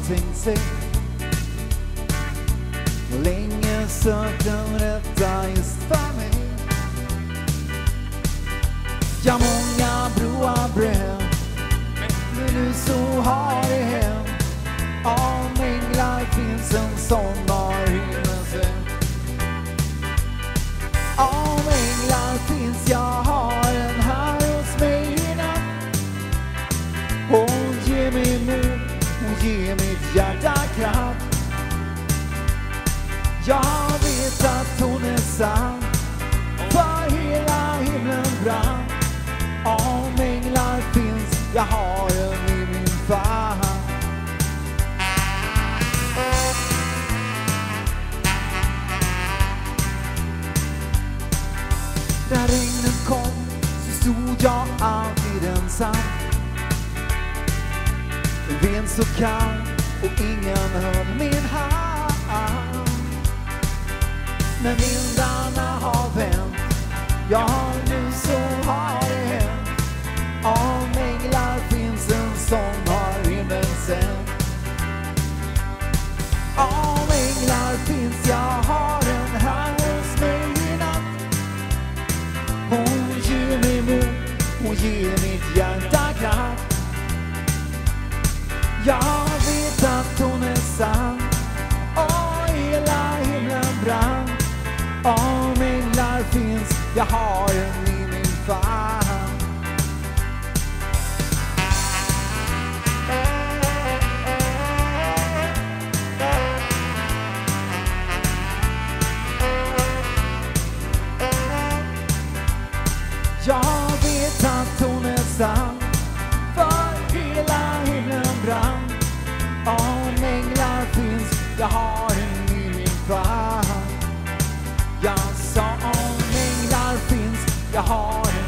tänkt sig. Länge sökt den rätta just för mig. Ja, många broar bröt, men nu så har det hänt. Av änglar finns en sån var himlen sett. Av änglar finns, jag har en här hos mig i natt. Hon ger mig mod, hon ger mitt hjärta kraft. Jag vet att hon är sann, för hela himlen brann. Om änglar finns, jag har en i min famn. När regnen kom så stod jag alltid ensam. En vind så kall och ingen höll min hand. När vindarna har vänt, ja nu så har det hänt. Om änglar finns, en sån har himlen sänt. Om änglar finns, jag har en här hos mig i natt. Hon ger mig mod, hon ger mitt hjärta kraft. Jag vet att hon är sann, och hela himlen brann. Om änglar finns, jag har en i min famn. Jag vet att hon är sann, för hela himlen brann. Om änglar finns, jag har en i min famn. Jag sa om änglar finns, jag har